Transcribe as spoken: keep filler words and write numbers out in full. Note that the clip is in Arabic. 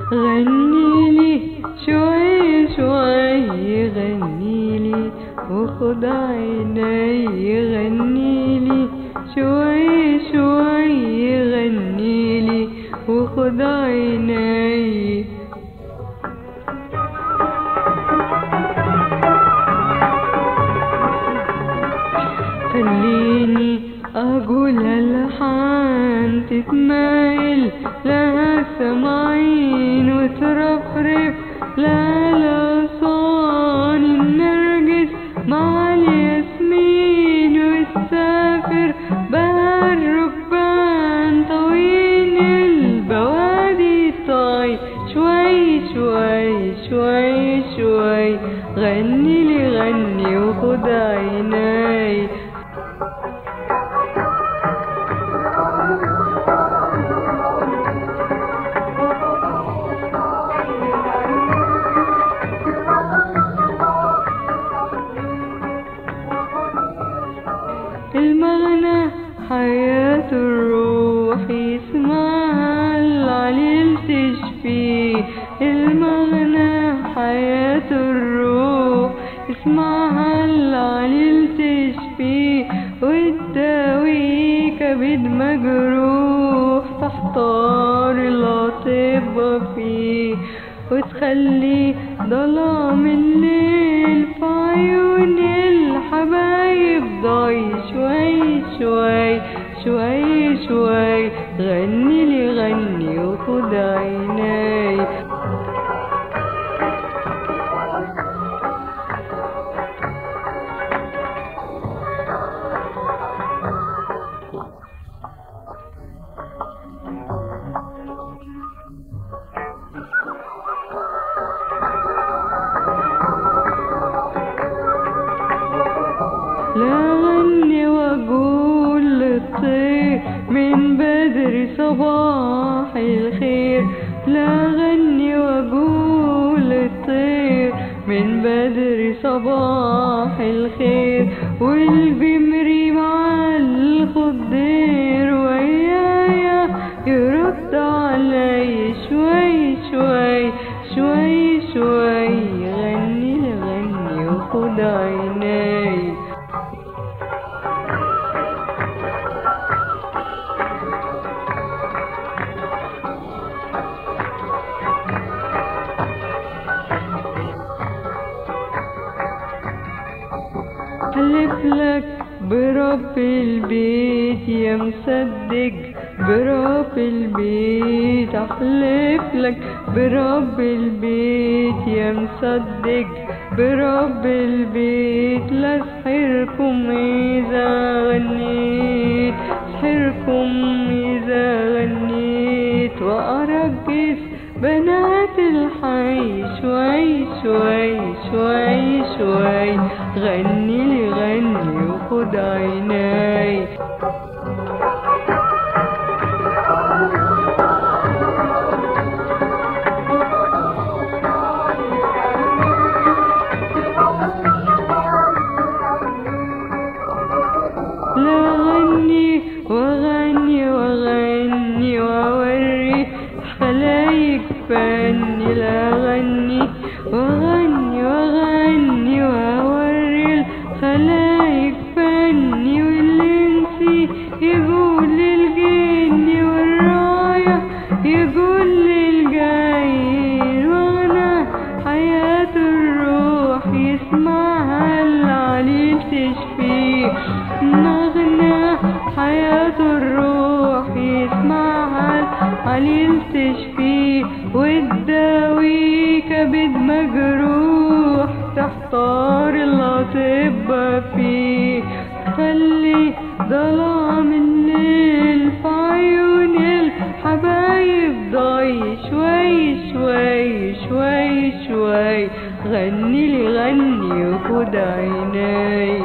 غنيلي شوي شوي غنيلي وخد عيني غنيلي شوي شوي غنيلي وخد عيني. خليني أقول ألحان تتمايل لها سمعين وترفرف لا صان النرجس مع الياسمين وتسافر بها الركبان طويل البوادي طاي شوي شوي شوي شوي غني لي غني وخد عيني. المغنى حياة الروح اسمها العليل تشفيه. المغنى حياة الروح اسمها العليل تشفيه وتداوي كبد مجروح تحتار الأطباء فيه وتخلي ظلام الليل في عيون الحبايب ضاي شوي شوي شوي شوي غني لي غني وخد عيني. لا غني واقول للطير من بدري صباح الخير. لا غني واقول للطير من بدري صباح الخير والبمري مع الخضير ويايا يرد علي شوي شوي شوي شوي غني لغني وخد عيني. أحلف لك برب البيت يا مصدق برب البيت. أحلف لك برب البيت يا مصدق برب البيت. لا سحركم إذا غنيت سحركم إذا غنيت وأرقص بنات الحي شوي شوي شوي شوي غني لي غني وخد عيني. لا غني وغني وغني وأوري خلايق فني. لا غني وغني وغني وأوري الخلايق فني والإنسي يقول للجن والراية يقول للجاير. وأنا حياة الروح يسمعها العليل تشفيه. نغنى حياة الروح يسمعها العليل تشفيه وتداوي كبد مجروح تحتار الأطباء فيه. خلي ظلام الليل في عيون الحبايب ضاي شوي شوي شوي شوي غني لي غني وخد عيني.